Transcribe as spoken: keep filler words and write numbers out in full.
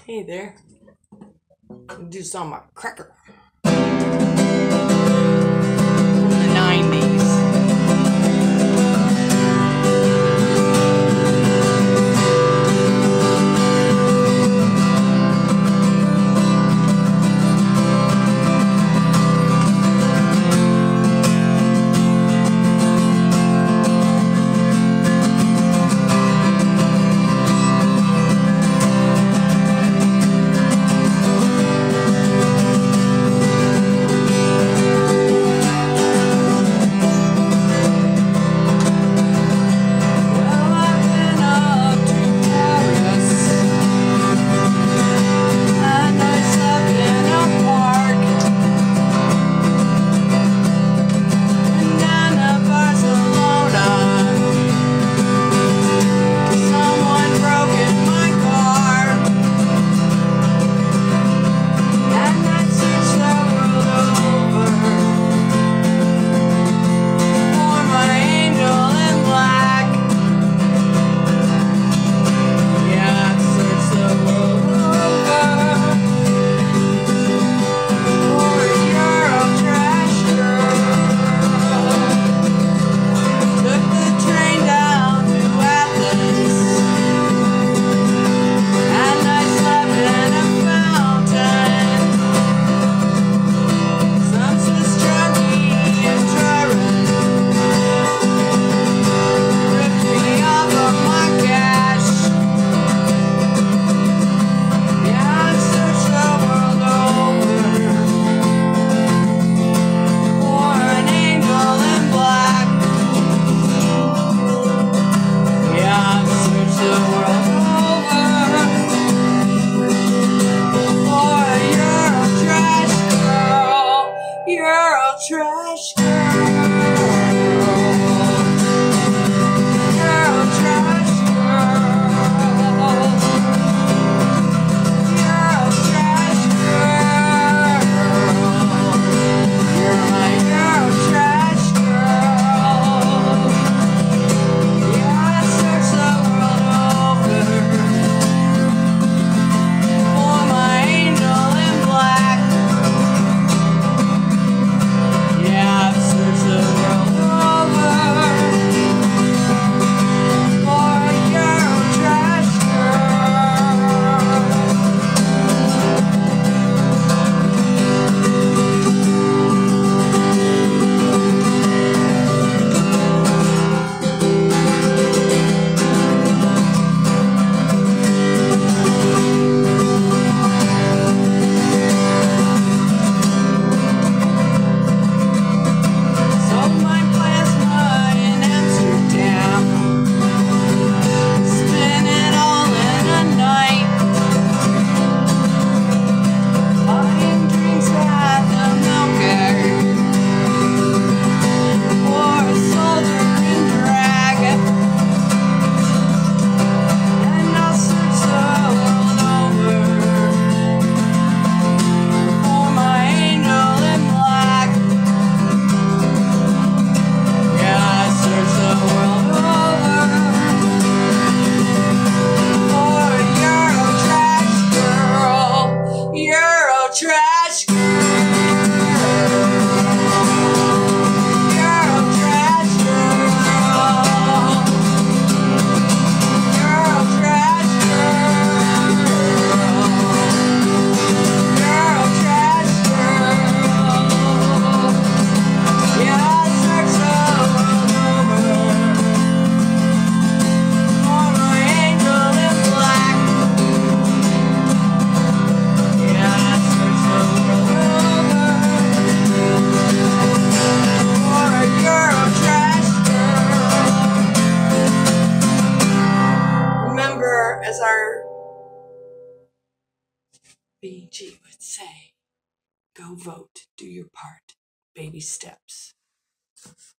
Hey there. Do some uh, cracker from the nineties. Trash girl, you're a trash girl, you're a trash girl, you're my girl, trash girl. Yeah, I search the world over for my angel in black. Yeah, I've searched the world over for your trash Trash girl, you're a trash girl, you're a trash girl, you're a trash girl. Yeah, I search the world over for my angel in black. Yeah, I search the world as our B G would say, go vote, do your part, baby steps.